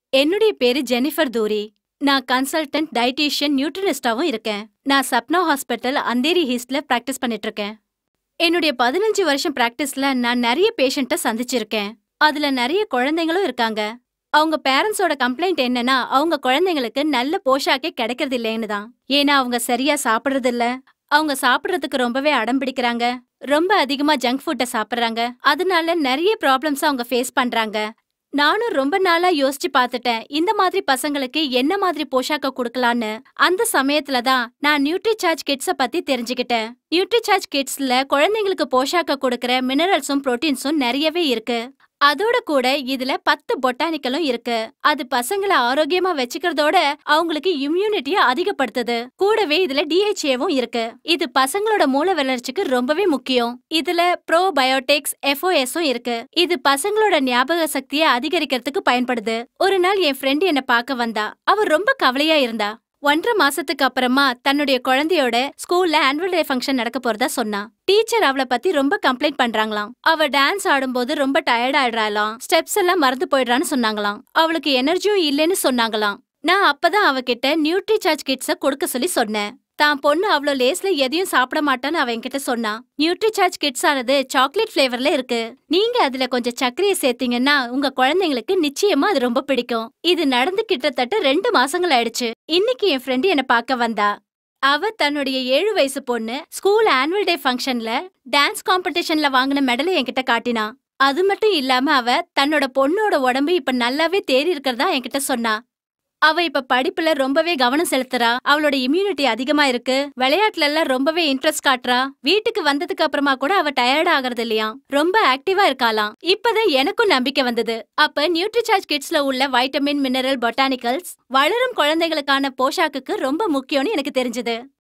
என்னுடைய பேரு ஜெனிஃபர் தூரி. நான் கன்சல்டன்ட், டயட்டீஷியன், நியூட்ரினிஸ்டாவும் இருக்கேன். நான் சப்னா ஹாஸ்பிட்டல், அந்தேரி ஈஸ்ட்ல பிராக்டிஸ் பண்ணிட்டு இருக்கேன். என்னுடைய 15 வருஷம் பிராக்டிஸ்ல நான் நிறைய பேஷண்ட்ட சந்திச்சிருக்கேன். அதுல நிறைய குழந்தைங்களும் இருக்காங்க. அவங்க பேரண்ட்ஸோட கம்ப்ளைண்ட் என்னன்னா, அவங்க குழந்தைங்களுக்கு நல்ல போஷாக்கே கிடைக்கிறது இல்லைன்னு தான். ஏன்னா அவங்க சரியா சாப்பிடுறது இல்ல. அவங்க சாப்பிடுறதுக்கு ரொம்பவே அடம் பிடிக்கிறாங்க. ரொம்ப அதிகமா ஜங்க் ஃபுட்ட சாப்பிடுறாங்க. அதனால நிறைய ப்ராப்ளம்ஸ் அவங்க ஃபேஸ் பண்றாங்க. நானும் ரொம்ப நாளா யோசிச்சு பார்த்துட்டேன், இந்த மாதிரி பசங்களுக்கு என்ன மாதிரி போஷாக்க குடுக்கலான்னு. அந்த சமயத்துல தான் நான் நியூட்ரிசார்ஜ் கிட்ஸ பத்தி தெரிஞ்சுக்கிட்டேன். நியூட்ரிசார்ஜ் கிட்ஸ்ல குழந்தைங்களுக்கு போஷாக்க கொடுக்கற மினரல்ஸும் புரோட்டீன்ஸும் நிறையவே இருக்கு. அதோட கூட இதுல 10 பொட்டானிக்கலும் இருக்கு. அது பசங்களை ஆரோக்கியமா வச்சுக்கிறதோட அவங்களுக்கு இம்யூனிட்டிய அதிகப்படுத்துது. கூடவே இதுல DHAவும் இருக்கு. இது பசங்களோட மூளை வளர்ச்சிக்கு ரொம்பவே முக்கியம். இதுல ப்ரோபயோட்டிக்ஸ், FOSம் இருக்கு. இது பசங்களோட ஞாபக சக்தியை அதிகரிக்கிறதுக்கு பயன்படுது. ஒரு நாள் என் ஃப்ரெண்ட் என்ன பார்க்க வந்தா. அவ ரொம்ப கவலையா இருந்தா. 1.5 மாசத்துக்கு அப்புறமா தன்னுடைய குழந்தையோட ஸ்கூல்ல ஆனுவல் டே ஃபங்க்ஷன் நடக்க போறதா சொன்னா. டீச்சர் அவளை பத்தி ரொம்ப கம்ப்ளைண்ட் பண்றாங்களாம். அவ டான்ஸ் ஆடும்போது ரொம்ப டயர்ட் ஆயிடுறாளாம். ஸ்டெப்ஸ் எல்லாம் மறந்து போயிடுறான்னு சொன்னாங்களாம். அவளுக்கு எனர்ஜியும் இல்லைன்னு சொன்னாங்களாம். நான் அப்பதான் அவகிட்ட நியூட்ரிசார்ஜ் கிட்ஸ கொடுக்க சொல்லி சொன்னேன். தான் பொண்ணு அவ்ளோ லேஸ்ல எதையும் சாப்பிட மாட்டான்னு அவ என்கிட்ட சொன்னா. நியூட்ரிசார்ஜ் கிட்ஸ் ஆனது சாக்லேட் ஃபிளேவர்ல இருக்கு. நீங்க அதுல கொஞ்சம் சர்க்கரையை சேர்த்தீங்கன்னா உங்க குழந்தைங்களுக்கு நிச்சயமா அது ரொம்ப பிடிக்கும். இது நடந்து கிட்டத்தட்ட 2 மாசங்கள் ஆயிடுச்சு. இன்னைக்கு என் ஃப்ரெண்டு என்ன பார்க்க வந்தா. அவ தன்னுடைய 7 வயசு பொண்ணு ஸ்கூல் ஆனுவல் டே ஃபங்க்ஷன்ல டான்ஸ் காம்படிஷன்ல வாங்கின மெடலை என்கிட்ட காட்டினா. அது மட்டும் இல்லாம அவ தன்னோட பொண்ணோட உடம்பு இப்ப நல்லாவே தேறி இருக்கிறதா என்கிட்ட சொன்னா. அவ இப்ப படிப்புல ரொம்பவே கவனம் செலுத்துறா. அவளோட இம்யூனிட்டி அதிகமா இருக்கு. விளையாட்டுல எல்லாம் ரொம்பவே இன்ட்ரெஸ்ட் காட்டுறா. வீட்டுக்கு வந்ததுக்கு அப்புறமா கூட அவ டயர்ட் ஆகிறது இல்லையா. ரொம்ப ஆக்டிவா இருக்காளாம். இப்பதான் எனக்கும் நம்பிக்கை வந்தது. அப்ப நியூட்ரிசார்ஜ் கிட்ஸ்ல உள்ள வைட்டமின், மினரல், பொட்டானிக்கல்ஸ் வளரும் குழந்தைகளுக்கான போஷாக்குக்கு ரொம்ப முக்கியம்னு எனக்கு தெரிஞ்சது.